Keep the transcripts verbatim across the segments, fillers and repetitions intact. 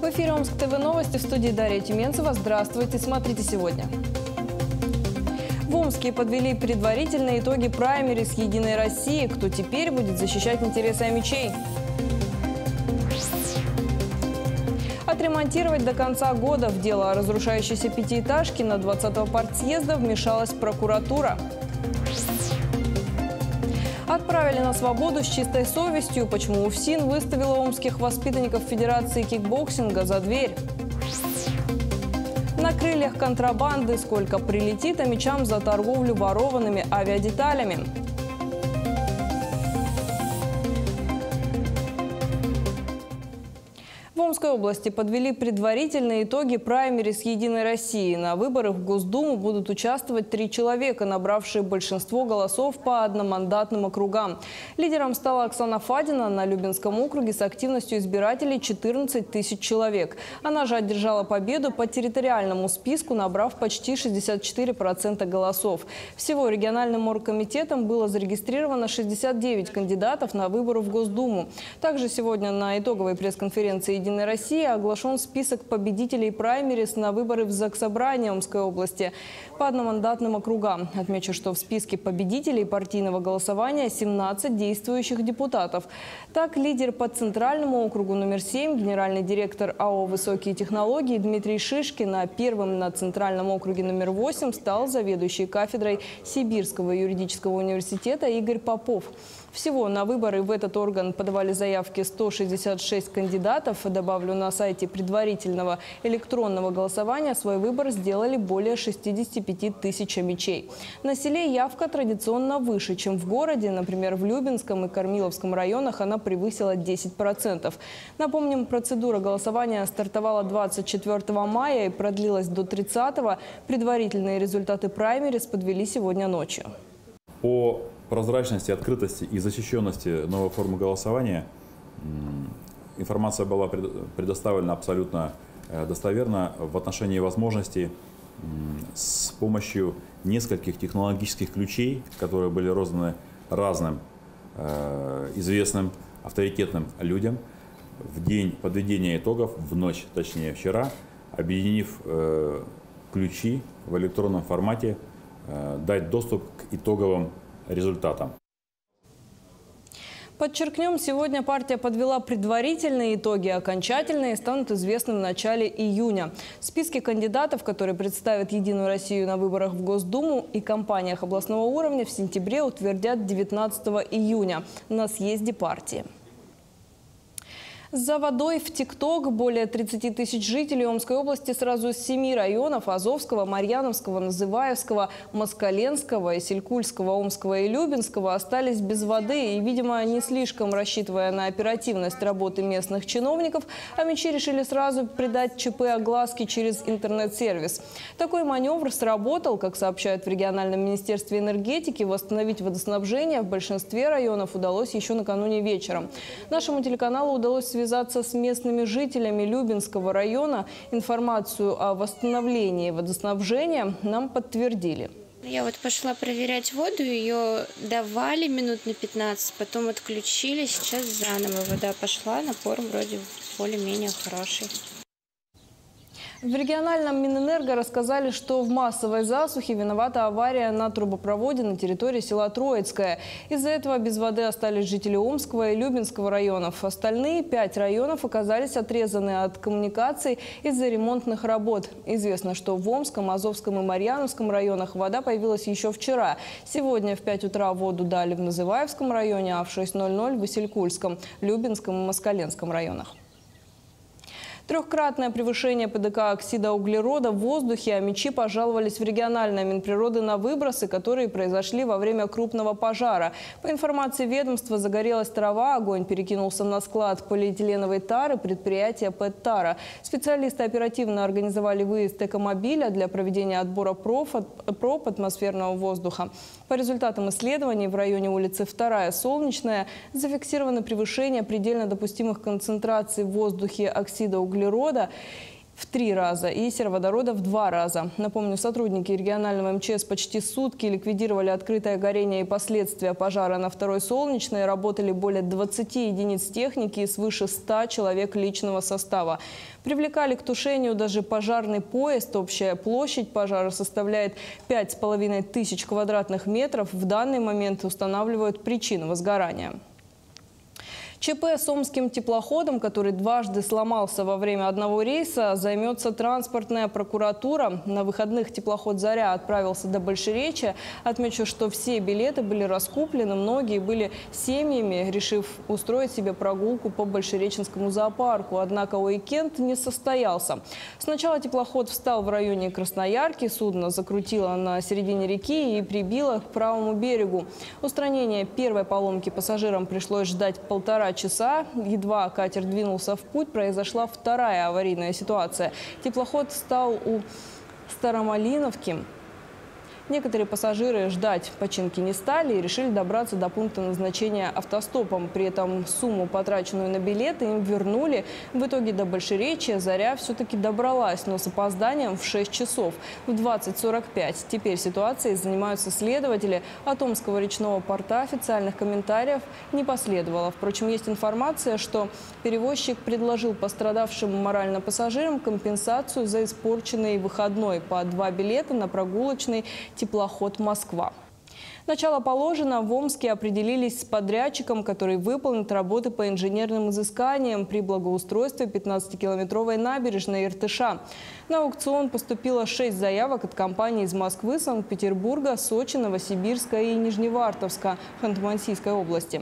В эфире Омск ТВ новости, в студии Дарья Тюменцева. Здравствуйте, смотрите сегодня. В Омске подвели предварительные итоги праймерис «Единой России». Кто теперь будет защищать интересы омичей? Отремонтировать до конца года. В дело о разрушающейся пятиэтажке на двадцатого партсъезда вмешалась прокуратура. Отправили на свободу с чистой совестью. Почему УФСИН выставила омских воспитанников Федерации кикбоксинга за дверь? На крыльях контрабанды. Сколько прилетит омичам за торговлю ворованными авиадеталями? В Омской области подвели предварительные итоги праймерис «Единой России». На выборах в Госдуму будут участвовать три человека, набравшие большинство голосов по одномандатным округам. Лидером стала Оксана Фадина на Любинском округе с активностью избирателей четырнадцать тысяч человек. Она же одержала победу по территориальному списку, набрав почти шестьдесят четыре процента голосов. Всего региональным оргкомитетом было зарегистрировано шестьдесят девять кандидатов на выборы в Госдуму. Также сегодня на итоговой пресс-конференции «Единой России» оглашен список победителей праймерис на выборы в Заксобрание Омской области по одномандатным округам. Отмечу, что в списке победителей партийного голосования семнадцать действующих депутатов. Так, лидер по Центральному округу номер семь, генеральный директор АО «Высокие технологии» Дмитрий Шишкин, а первым на Центральном округе номер восемь стал заведующий кафедрой Сибирского юридического университета Игорь Попов. Всего на выборы в этот орган подавали заявки сто шестьдесят шесть кандидатов. Добавлю, на сайте предварительного электронного голосования свой выбор сделали более шестидесяти пяти тысяч омичей. На селе явка традиционно выше, чем в городе. Например, в Любинском и Кормиловском районах она превысила десять процентов. Напомним, процедура голосования стартовала двадцать четвёртого мая и продлилась до тридцатого. Предварительные результаты праймерис подвели сегодня ночью. По прозрачности, открытости и защищенности новой формы голосования информация была предоставлена абсолютно достоверно в отношении возможности с помощью нескольких технологических ключей, которые были розданы разным известным авторитетным людям в день подведения итогов, в ночь, точнее вчера, объединив ключи в электронном формате, дать доступ к итоговым результатам. Подчеркнем, сегодня партия подвела предварительные итоги, окончательные станут известны в начале июня. Списки кандидатов, которые представят «Единую Россию» на выборах в Госдуму и кампаниях областного уровня, в сентябре утвердят девятнадцатого июня на съезде партии. За водой в ТикТок более тридцати тысяч жителей Омской области сразу из семи районов – Азовского, Марьяновского, Называевского, Москаленского, Исилькульского, Омского и Любинского – остались без воды. И, видимо, не слишком рассчитывая на оперативность работы местных чиновников, омичи решили сразу придать ЧП огласке через интернет-сервис. Такой маневр сработал. Как сообщают в региональном министерстве энергетики, восстановить водоснабжение в большинстве районов удалось еще накануне вечером. Нашему телеканалу удалось связаться с местными жителями Любинского района. Информацию о восстановлении водоснабжения нам подтвердили. Я вот пошла проверять воду, ее давали минут на пятнадцать, потом отключили, сейчас заново вода пошла, напор вроде более-менее хороший. В региональном Минэнерго рассказали, что в массовой засухе виновата авария на трубопроводе на территории села Троицкое. Из-за этого без воды остались жители Омского и Любинского районов. Остальные пять районов оказались отрезаны от коммуникаций из-за ремонтных работ. Известно, что в Омском, Азовском и Марьяновском районах вода появилась еще вчера. Сегодня в пять утра воду дали в Называевском районе, а в шесть ноль ноль в Исилькульском, Любинском и Москаленском районах. Трехкратное превышение ПДК оксида углерода в воздухе омичи пожаловались в региональное Минприроды на выбросы, которые произошли во время крупного пожара. По информации ведомства, загорелась трава, огонь перекинулся на склад полиэтиленовой тары предприятия «Пэттара». Специалисты оперативно организовали выезд экомобиля для проведения отбора проб атмосферного воздуха. По результатам исследований в районе улицы вторая Солнечная зафиксировано превышение предельно допустимых концентраций в воздухе оксида углерода. в три раза и сероводорода в два раза. Напомню, сотрудники регионального эм че эс почти сутки ликвидировали открытое горение и последствия пожара на Второй Солнечной. Работали более двадцати единиц техники и свыше ста человек личного состава. Привлекали к тушению даже пожарный поезд. Общая площадь пожара составляет пять с половиной тысяч квадратных метров. В данный момент устанавливают причину возгорания. ЧП с омским теплоходом, который дважды сломался во время одного рейса, займется транспортная прокуратура. На выходных теплоход «Заря» отправился до Большеречья. Отмечу, что все билеты были раскуплены, многие были семьями, решив устроить себе прогулку по Большереченскому зоопарку. Однако уикенд не состоялся. Сначала теплоход встал в районе Красноярки, судно закрутило на середине реки и прибило к правому берегу. Устранение первой поломки пассажирам пришлось ждать полтора часа. Едва катер двинулся в путь, произошла вторая аварийная ситуация. Теплоход встал у Старомалиновки. Некоторые пассажиры ждать починки не стали и решили добраться до пункта назначения автостопом. При этом сумму, потраченную на билеты, им вернули. В итоге до Большеречья «Заря» все-таки добралась, но с опозданием в шесть часов, в двадцать сорок пять. Теперь ситуацией занимаются следователи. От Омского речного порта официальных комментариев не последовало. Впрочем, есть информация, что перевозчик предложил пострадавшим морально пассажирам компенсацию за испорченный выходной по два билета на прогулочный теплоход «Москва». Начало положено. В Омске определились с подрядчиком, который выполнит работы по инженерным изысканиям при благоустройстве пятнадцатикилометровой набережной Иртыша. На аукцион поступило шесть заявок от компаний из Москвы, Санкт-Петербурга, Сочи, Новосибирска и Нижневартовска Ханты-Мансийской области.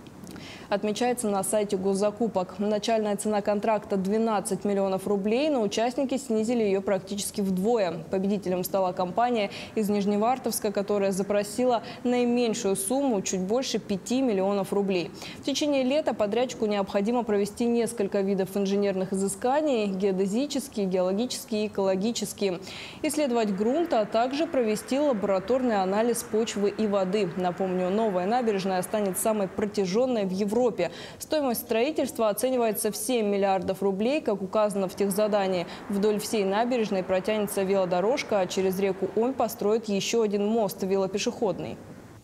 Отмечается на сайте госзакупок. Начальная цена контракта двенадцать миллионов рублей, но участники снизили ее практически вдвое. Победителем стала компания из Нижневартовска, которая запросила наименьшую сумму – чуть больше пяти миллионов рублей. В течение лета подрядчику необходимо провести несколько видов инженерных изысканий – геодезические, геологические и экологические. Исследовать грунт, а также провести лабораторный анализ почвы и воды. Напомню, новая набережная станет самой протяженной в Европе. Европе. Стоимость строительства оценивается в семь миллиардов рублей, как указано в техзадании. Вдоль всей набережной протянется велодорожка, а через реку Омь построят еще один мост велопешеходный.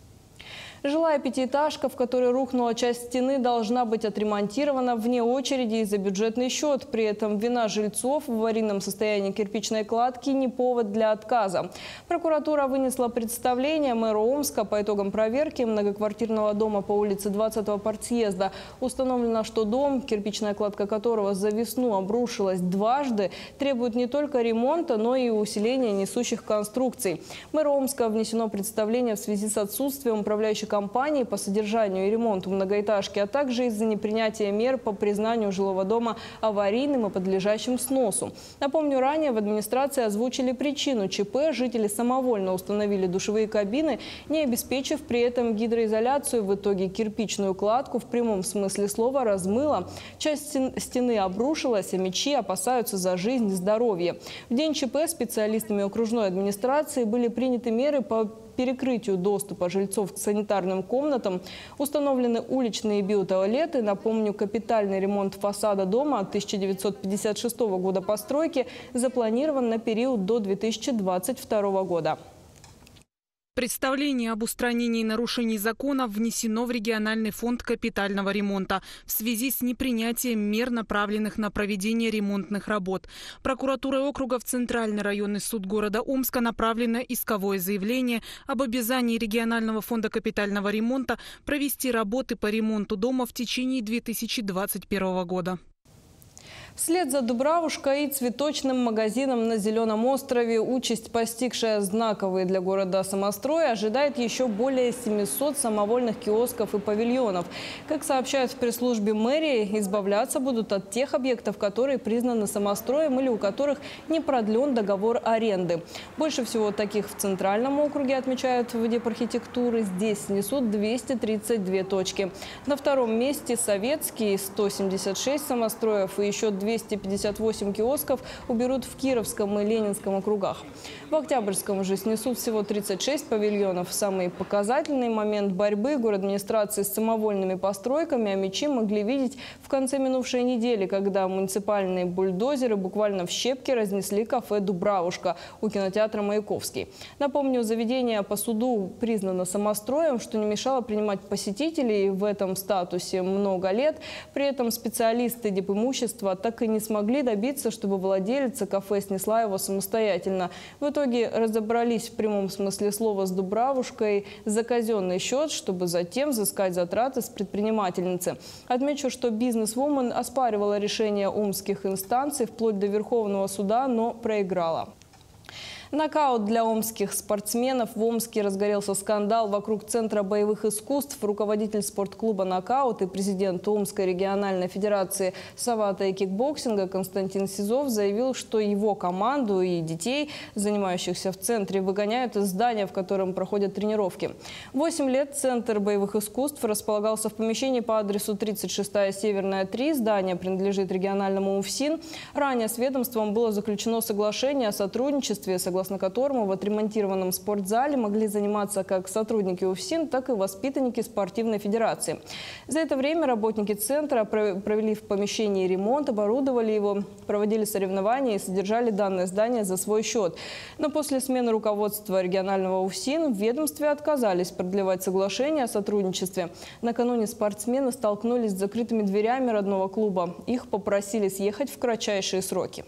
Жилая пятиэтажка, в которой рухнула часть стены, должна быть отремонтирована вне очереди и за бюджетный счет. При этом вина жильцов в аварийном состоянии кирпичной кладки не повод для отказа. Прокуратура вынесла представление мэру Омска по итогам проверки многоквартирного дома по улице двадцатого партсъезда. Установлено, что дом, кирпичная кладка которого за весну обрушилась дважды, требует не только ремонта, но и усиления несущих конструкций. Мэру Омска внесено представление в связи с отсутствием управляющей компании по содержанию и ремонту многоэтажки, а также из-за непринятия мер по признанию жилого дома аварийным и подлежащим сносу. Напомню, ранее в администрации озвучили причину ЧП. Жители самовольно установили душевые кабины, не обеспечив при этом гидроизоляцию. В итоге кирпичную кладку в прямом смысле слова размыло. Часть стены обрушилась, а мечи опасаются за жизнь и здоровье. В день ЧП специалистами окружной администрации были приняты меры по перекрытию доступа жильцов к санитарным комнатам. Установлены уличные биотуалеты. Напомню, капитальный ремонт фасада дома тысяча девятьсот пятьдесят шестого года постройки запланирован на период до две тысячи двадцать второго года. Представление об устранении нарушений закона внесено в региональный фонд капитального ремонта в связи с непринятием мер, направленных на проведение ремонтных работ. Прокуратурой округа в Центральный районный суд города Омска направлено исковое заявление об обязании регионального фонда капитального ремонта провести работы по ремонту дома в течение две тысячи двадцать первого года. Вслед за Дубравушкой и цветочным магазином на Зеленом острове участь, постигшая знаковые для города самострои, ожидает еще более семисот самовольных киосков и павильонов. Как сообщают в пресс-службе мэрии, избавляться будут от тех объектов, которые признаны самостроем или у которых не продлен договор аренды. Больше всего таких в Центральном округе, отмечают в Депархитектуры. Здесь снесут двести тридцать две точки. На втором месте Советский – сто семьдесят шесть самостроев и еще двести пятьдесят восемь киосков уберут в Кировском и Ленинском округах. В Октябрьском же снесут всего тридцать шесть павильонов. Самый показательный момент борьбы городадминистрации с самовольными постройками омичи могли видеть в конце минувшей недели, когда муниципальные бульдозеры буквально в щепки разнесли кафе «Дубравушка» у кинотеатра «Маяковский». Напомню, заведение по суду признано самостроем, что не мешало принимать посетителей в этом статусе много лет. При этом специалисты дипимущества так и не смогли добиться, чтобы владелица кафе снесла его самостоятельно. В итоге разобрались в прямом смысле слова с «Дубравушкой» за казенный счет, чтобы затем взыскать затраты с предпринимательницы. Отмечу, что бизнес-вумен оспаривала решение омских инстанций вплоть до Верховного суда, но проиграла. Нокаут для омских спортсменов. В Омске разгорелся скандал вокруг Центра боевых искусств. Руководитель спортклуба «Нокаут» и президент Омской региональной федерации савата и кикбоксинга Константин Сизов заявил, что его команду и детей, занимающихся в центре, выгоняют из здания, в котором проходят тренировки. Восемь лет Центр боевых искусств располагался в помещении по адресу тридцать шестая Северная, три. Здание принадлежит региональному УФСИН. Ранее с ведомством было заключено соглашение о сотрудничестве, согласно согласно которому в отремонтированном спортзале могли заниматься как сотрудники УФСИН, так и воспитанники спортивной федерации. За это время работники центра провели в помещении ремонт, оборудовали его, проводили соревнования и содержали данное здание за свой счет. Но после смены руководства регионального УФСИН в ведомстве отказались продлевать соглашение о сотрудничестве. Накануне спортсмены столкнулись с закрытыми дверями родного клуба. Их попросили съехать в кратчайшие сроки.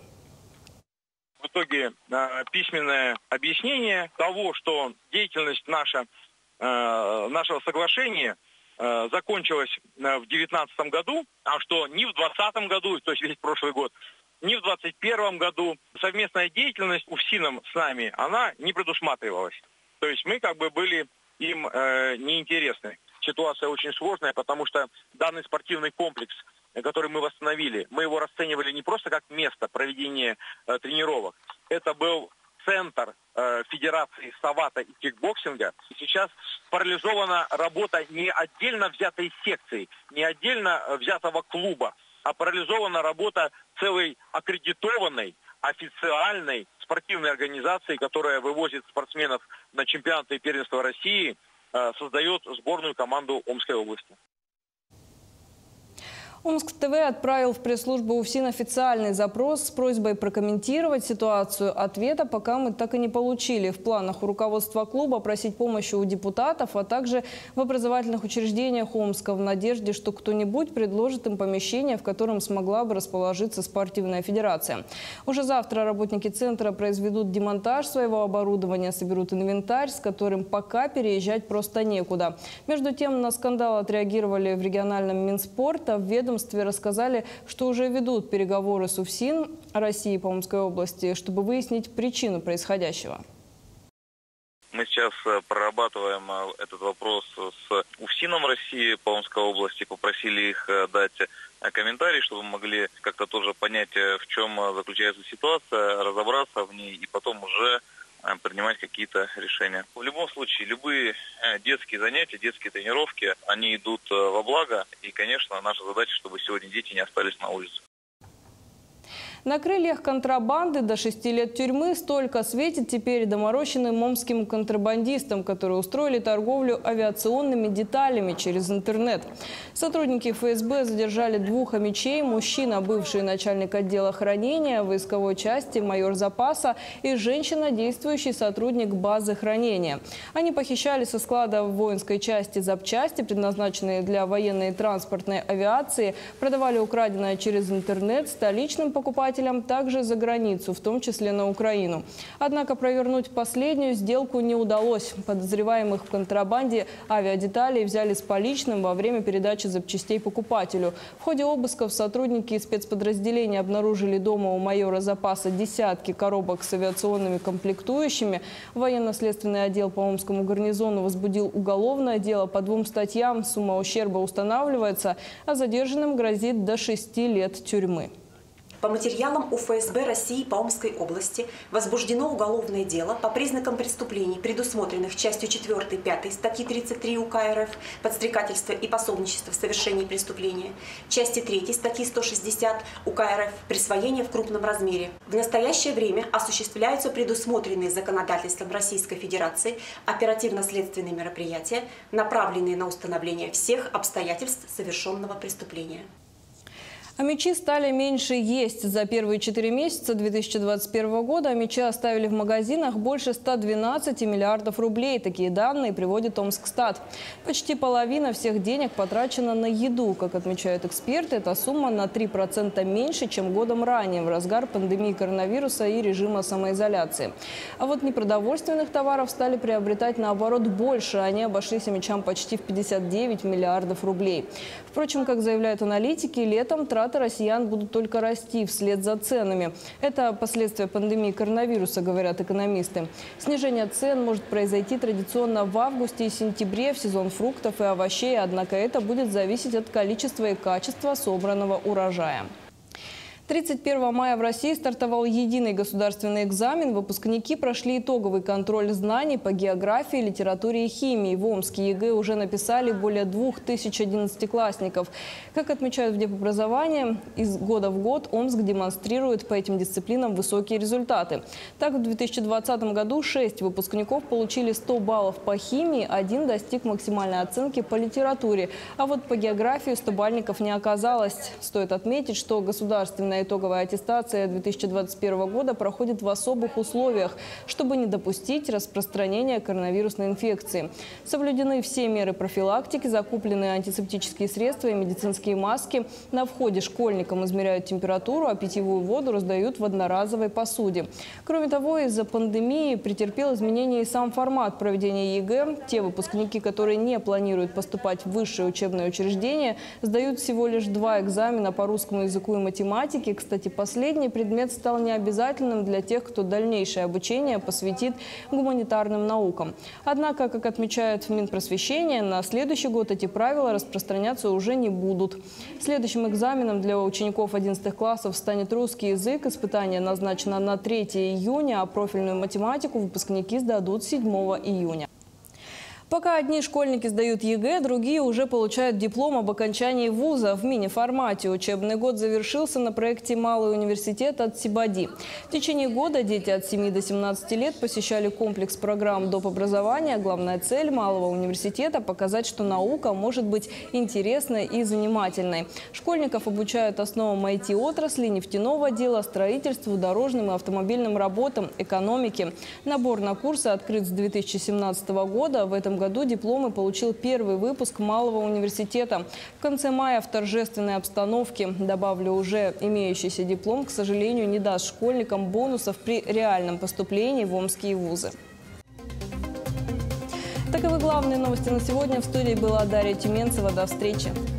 В итоге э, письменное объяснение того, что деятельность наша, э, нашего соглашения э, закончилась э, в две тысячи девятнадцатом году, а что ни в двадцатом году, то есть весь прошлый год, ни в двадцать первом году совместная деятельность УФСИНом с нами, она не предусматривалась. То есть мы как бы были им э, неинтересны. Ситуация очень сложная, потому что данный спортивный комплекс, который мы восстановили, мы его расценивали не просто как место проведения э, тренировок. Это был центр э, Федерации савата и кикбоксинга. И сейчас парализована работа не отдельно взятой секции, не отдельно взятого клуба, а парализована работа целой аккредитованной, официальной спортивной организации, которая вывозит спортсменов на чемпионаты и первенства России, э, создает сборную команду Омской области. Омск ТВ отправил в пресс-службу УФСИН официальный запрос с просьбой прокомментировать ситуацию. Ответа пока мы так и не получили. В планах у руководства клуба просить помощи у депутатов, а также в образовательных учреждениях Омска в надежде, что кто-нибудь предложит им помещение, в котором смогла бы расположиться спортивная федерация. Уже завтра работники центра произведут демонтаж своего оборудования, соберут инвентарь, с которым пока переезжать просто некуда. Между тем на скандал отреагировали в региональном Минспорта. В ведомстве рассказали, что уже ведут переговоры с УФСИН России по Омской области, чтобы выяснить причину происходящего. Мы сейчас прорабатываем этот вопрос с УФСИНом России по Омской области, попросили их дать комментарий, чтобы мы могли как-то тоже понять, в чем заключается ситуация, разобраться в ней и потом уже принимать какие-то решения. В любом случае, любые детские занятия, детские тренировки, они идут во благо. И, конечно, наша задача, чтобы сегодня дети не остались на улице. На крыльях контрабанды до шести лет тюрьмы столько светит теперь доморощенным омским контрабандистам, которые устроили торговлю авиационными деталями через интернет. Сотрудники ФСБ задержали двух омичей: мужчина, бывший начальник отдела хранения войсковой части, майор запаса, и женщина, действующий сотрудник базы хранения. Они похищали со склада в воинской части запчасти, предназначенные для военной и транспортной авиации, продавали украденное через интернет столичным покупателям, также за границу, в том числе на Украину. Однако провернуть последнюю сделку не удалось. Подозреваемых в контрабанде авиадеталей взяли с поличным во время передачи запчастей покупателю. В ходе обысков сотрудники спецподразделения обнаружили дома у майора запаса десятки коробок с авиационными комплектующими. Военно-следственный отдел по Омскому гарнизону возбудил уголовное дело по двум статьям. Сумма ущерба устанавливается, а задержанным грозит до шести лет тюрьмы. По материалам У Эф Эс Бэ России по Омской области возбуждено уголовное дело по признакам преступлений, предусмотренных частью четвёртой, пятой статьи тридцать три УК Эр Эф «Подстрекательство и пособничество в совершении преступления», части третьей статьи сто шестьдесят УК Эр Эф «Присвоение в крупном размере». В настоящее время осуществляются предусмотренные законодательством Российской Федерации оперативно-следственные мероприятия, направленные на установление всех обстоятельств совершенного преступления. Омичи стали меньше есть. За первые четыре месяца две тысячи двадцать первого года омичи оставили в магазинах больше ста двенадцати миллиардов рублей. Такие данные приводит Омскстат. Почти половина всех денег потрачена на еду. Как отмечают эксперты, эта сумма на три процента меньше, чем годом ранее, в разгар пандемии коронавируса и режима самоизоляции. А вот непродовольственных товаров стали приобретать, наоборот, больше. Они обошлись омичам почти в пятьдесят девять миллиардов рублей. Впрочем, как заявляют аналитики, летом траты россиян будут только расти вслед за ценами. Это последствия пандемии коронавируса, говорят экономисты. Снижение цен может произойти традиционно в августе и сентябре, в сезон фруктов и овощей, однако это будет зависеть от количества и качества собранного урожая. тридцать первого мая в России стартовал единый государственный экзамен. Выпускники прошли итоговый контроль знаний по географии, литературе и химии. В Омске ЕГЭ уже написали более двух тысяч одиннадцатиклассников. Как отмечают в Депобразовании, из года в год Омск демонстрирует по этим дисциплинам высокие результаты. Так, в две тысячи двадцатом году шесть выпускников получили сто баллов по химии, один достиг максимальной оценки по литературе. А вот по географии стобальников не оказалось. Стоит отметить, что государственная итоговая аттестация две тысячи двадцать первого года проходит в особых условиях, чтобы не допустить распространения коронавирусной инфекции. Соблюдены все меры профилактики, закуплены антисептические средства и медицинские маски. На входе школьникам измеряют температуру, а питьевую воду раздают в одноразовой посуде. Кроме того, из-за пандемии претерпел изменения и сам формат проведения ЕГЭ. Те выпускники, которые не планируют поступать в высшее учебное учреждение, сдают всего лишь два экзамена по русскому языку и математике. Кстати, последний предмет стал необязательным для тех, кто дальнейшее обучение посвятит гуманитарным наукам. Однако, как отмечают в Минпросвещении, на следующий год эти правила распространяться уже не будут. Следующим экзаменом для учеников одиннадцатых классов станет русский язык. Испытание назначено на третье июня, а профильную математику выпускники сдадут седьмого июня. Пока одни школьники сдают ЕГЭ, другие уже получают диплом об окончании вуза в мини-формате. Учебный год завершился на проекте «Малый университет» от Сибади. В течение года дети от семи до семнадцати лет посещали комплекс программ доп. Образования. Главная цель Малого университета – показать, что наука может быть интересной и занимательной. Школьников обучают основам ай ти-отрасли, нефтяного дела, строительству, дорожным и автомобильным работам, экономике. Набор на курсы открыт с две тысячи семнадцатого года. В этом году году дипломы получил первый выпуск Малого университета. В конце мая в торжественной обстановке, добавлю, уже имеющийся диплом, к сожалению, не даст школьникам бонусов при реальном поступлении в омские вузы. Таковы главные новости на сегодня. В студии была Дарья Тюменцева. До встречи.